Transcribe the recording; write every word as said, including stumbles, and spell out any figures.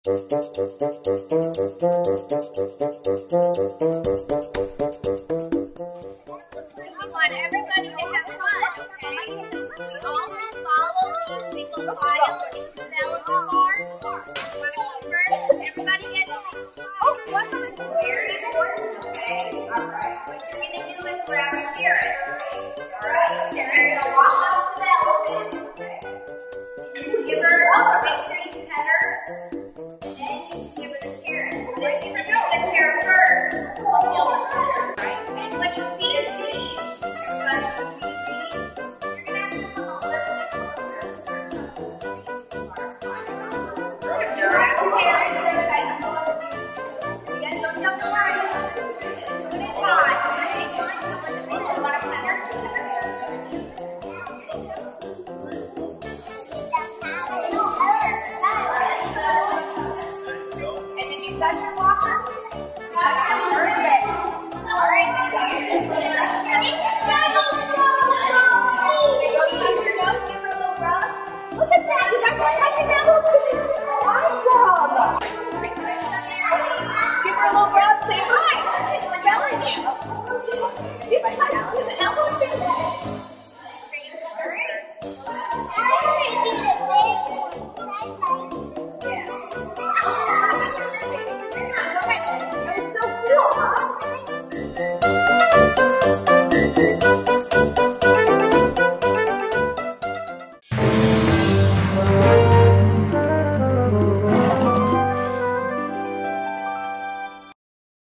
want everybody to have fun, okay? So we all follow the single file and cell apart. You want to go first? Everybody gets oh, one of this is very important, okay? Alright. What you're going to do is grab a carrot. Alright, and you're going to walk up to the elephant, okay? And give her, oh, make sure you pet her. And then you give her the carrot. And then give her the carrot first. Don't kill the carrot. Right? And when you feed it to you, touch your walker? Perfect. Alright, go touch your nose, give her a little rub. Look at that, you got to touch it now.